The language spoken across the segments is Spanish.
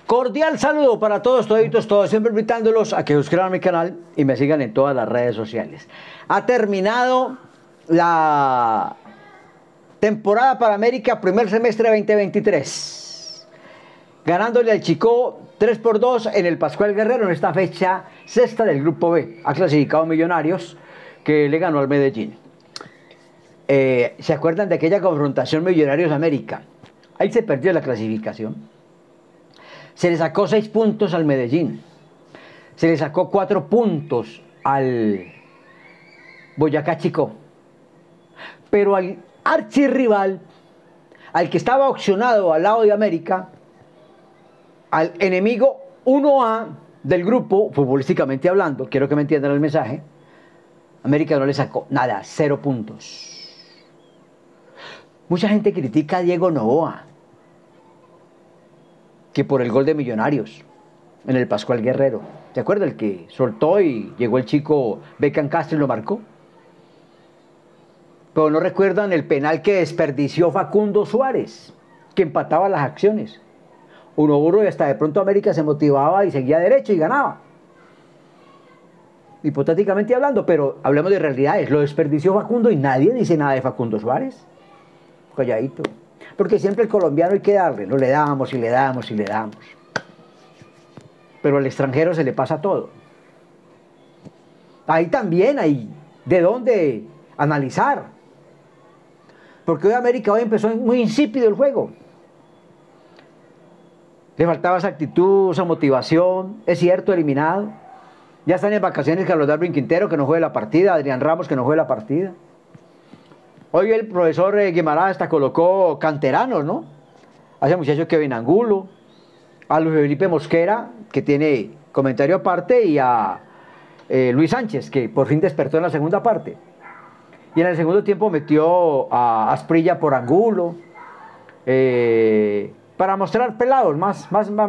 Cordial saludo para todos, toditos, todos, siempre invitándolos a que suscriban a mi canal y me sigan en todas las redes sociales. Ha terminado la temporada para América, primer semestre 2023. Ganándole al Chicó 3-2 en el Pascual Guerrero en esta fecha sexta del Grupo B. Ha clasificado Millonarios, que le ganó al Medellín. ¿Se acuerdan de aquella confrontación Millonarios-América? Ahí se perdió la clasificación. Se le sacó 6 puntos al Medellín. Se le sacó 4 puntos al Boyacá Chicó. Pero al archirrival, al que estaba opcionado al lado de América, al enemigo 1A del grupo, futbolísticamente hablando, quiero que me entiendan el mensaje, América no le sacó nada, 0 puntos. Mucha gente critica a Diego Noboa, que por el gol de Millonarios en el Pascual Guerrero. ¿Te acuerdas? El que soltó y llegó el chico Beckham Castro y lo marcó. Pero no recuerdan el penal que desperdició Facundo Suárez, que empataba las acciones. 1-1 y hasta de pronto América se motivaba y seguía derecho y ganaba. Hipotéticamente hablando, pero hablemos de realidades. Lo desperdició Facundo y nadie dice nada de Facundo Suárez. Calladito. Porque siempre el colombiano hay que darle, no le damos y le damos y le damos. Pero al extranjero se le pasa todo. Ahí también hay de dónde analizar. Porque hoy América hoy empezó muy insípido el juego. Le faltaba esa actitud, esa motivación. Es cierto, eliminado. Ya están en vacaciones Carlos Darwin Quintero, que no juegue la partida. Adrián Ramos, que no juegue la partida. Hoy el profesor Guimarães hasta colocó canteranos, ¿no? A ese muchacho Kevin Angulo, a Luis Felipe Mosquera, que tiene comentario aparte, y a Luis Sánchez, que por fin despertó en la segunda parte. Y en el segundo tiempo metió a Asprilla por Angulo, para mostrar pelados, más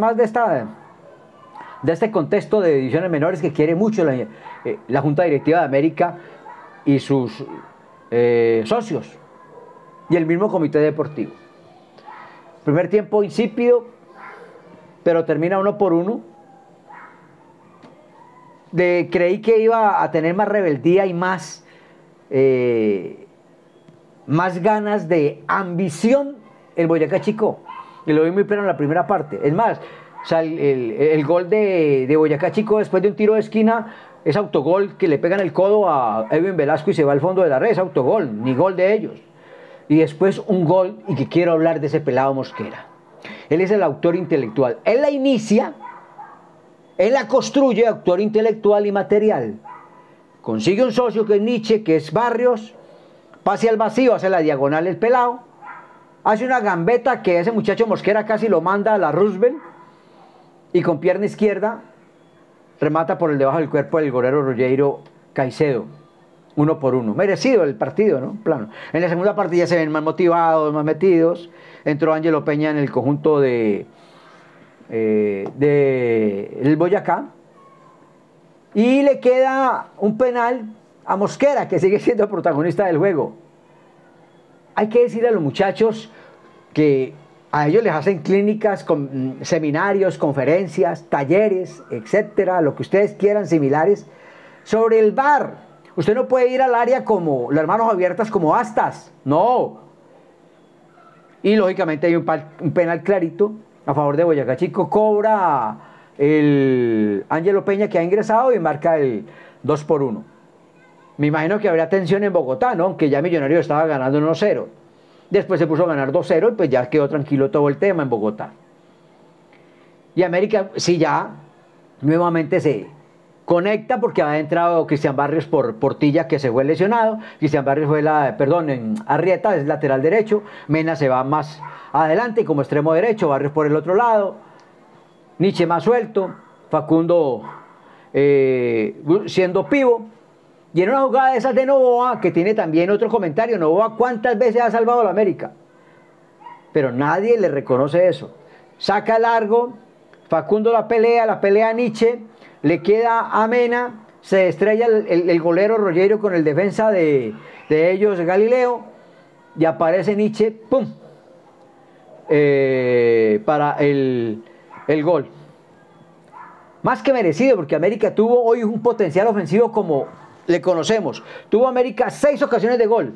de este contexto de divisiones menores que quiere mucho la Junta Directiva de América y sus socios y el mismo comité deportivo. Primer tiempo insípido, pero termina 1-1. Creí que iba a tener más rebeldía y más ganas de ambición el Boyacá Chicó, y lo vi muy pleno en la primera parte. Es más, o sea, el gol de Boyacá Chicó después de un tiro de esquina es autogol, que le pegan el codo a Edwin Velasco y se va al fondo de la red, es autogol, ni gol de ellos. Y después un gol, y que quiero hablar de ese pelado Mosquera. Él es el autor intelectual. Él la inicia, él la construye, autor intelectual y material. Consigue un socio que es Nietzsche, que es Barrios, pase al vacío, hace la diagonal el pelado, hace una gambeta que ese muchacho Mosquera casi lo manda a la Roosevelt, y con pierna izquierda remata por el debajo del cuerpo del golero Rogero Caicedo, 1-1. Merecido el partido, ¿no? Plano. En la segunda parte ya se ven más motivados, más metidos. Entró Ángelo Peña en el conjunto de el Boyacá. Y le queda un penal a Mosquera, que sigue siendo el protagonista del juego. Hay que decirle a los muchachos que a ellos les hacen clínicas, seminarios, conferencias, talleres, etcétera, lo que ustedes quieran, similares, sobre el VAR. Usted no puede ir al área como las manos abiertas como astas, no. Y lógicamente hay un penal clarito a favor de Boyacá Chico. Cobra el Ángelo Peña, que ha ingresado, y marca el 2-1. Me imagino que habría tensión en Bogotá, ¿no? Aunque ya Millonarios estaba ganando 1-0. Después se puso a ganar 2-0 y pues ya quedó tranquilo todo el tema en Bogotá. Y América sí ya nuevamente se conecta, porque ha entrado Cristian Barrios por Portilla, que se fue lesionado. Cristian Barrios fue Arrieta es lateral derecho. Mena se va más adelante como extremo derecho, Barrios por el otro lado. Nietzsche más suelto, Facundo siendo pivo. Y en una jugada de esas de Noboa, que tiene también otro comentario, Noboa ¿cuántas veces ha salvado a la América? Pero nadie le reconoce eso. Saca largo, Facundo la pelea a Nietzsche, le queda a Mena, se estrella el golero Rogero con el defensa de ellos, Galileo, y aparece Nietzsche, ¡pum! Para el el gol. Más que merecido, porque América tuvo hoy un potencial ofensivo como le conocemos. Tuvo América 6 ocasiones de gol.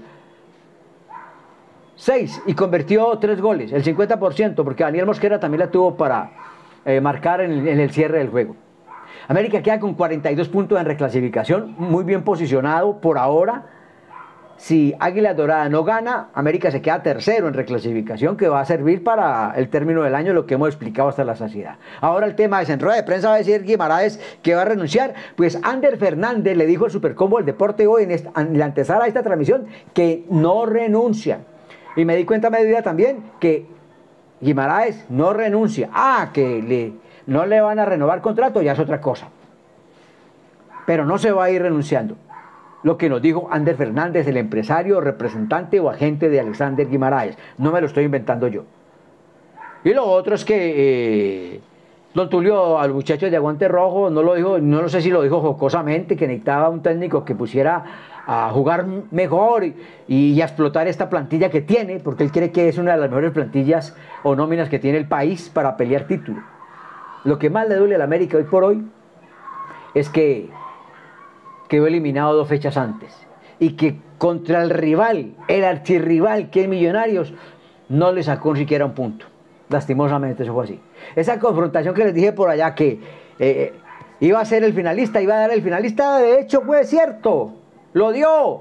6 y convirtió 3 goles, el 50%, porque Daniel Mosquera también la tuvo para marcar en el cierre del juego. América queda con 42 puntos en reclasificación, muy bien posicionado por ahora. Si Águila Dorada no gana, América se queda tercero en reclasificación, que va a servir para el término del año, lo que hemos explicado hasta la saciedad. Ahora el tema es, en rueda de prensa va a decir Guimaraes que va a renunciar. Pues Ander Fernández le dijo al Supercombo del Deporte hoy, en la antesala de esta transmisión, que no renuncia. Y me di cuenta a mediodía también que Guimaraes no renuncia. No le van a renovar contrato, ya es otra cosa. Pero no se va a ir renunciando. Lo que nos dijo Ander Fernández, el empresario, representante o agente de Alexander Guimaraes. No me lo estoy inventando yo. Y lo otro es que don Tulio, al muchacho de Aguante Rojo, no lo dijo, no sé si lo dijo jocosamente, que necesitaba un técnico que pusiera a jugar mejor y a explotar esta plantilla que tiene, porque él cree que es una de las mejores plantillas o nóminas que tiene el país para pelear título. Lo que más le duele a la América hoy por hoy es que quedó eliminado 2 fechas antes y que contra el rival, el archirrival que es Millonarios, no le sacó ni siquiera un punto. Lastimosamente eso fue así. Esa confrontación que les dije por allá que iba a ser el finalista, iba a dar el finalista, de hecho fue cierto, lo dio,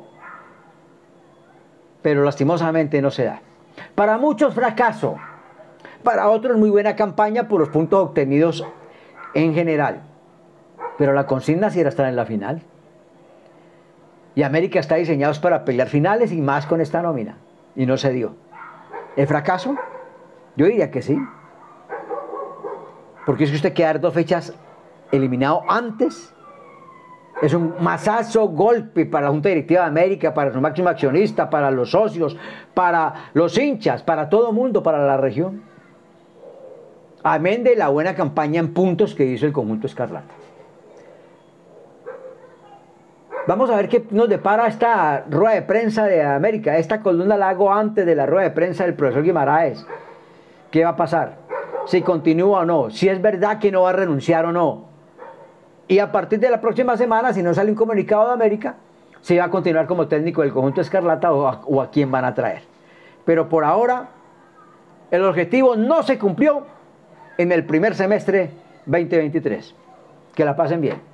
pero lastimosamente no se da. Para muchos fracaso, para otros muy buena campaña por los puntos obtenidos en general, pero la consigna sí era estar en la final. Y América está diseñado para pelear finales y más con esta nómina. Y no se dio. ¿El fracaso? Yo diría que sí. Porque es que usted quedar 2 fechas eliminado antes es un masazo, golpe para la Junta Directiva de América, para su máximo accionista, para los socios, para los hinchas, para todo el mundo, para la región. Amén de la buena campaña en puntos que hizo el conjunto Escarlata. Vamos a ver qué nos depara esta rueda de prensa de América. Esta columna la hago antes de la rueda de prensa del profesor Guimaraes. ¿Qué va a pasar? Si continúa o no. Si es verdad que no va a renunciar o no. Y a partir de la próxima semana, si no sale un comunicado de América, si va a continuar como técnico del conjunto Escarlata o a quién van a traer. Pero por ahora, el objetivo no se cumplió en el primer semestre 2023. Que la pasen bien.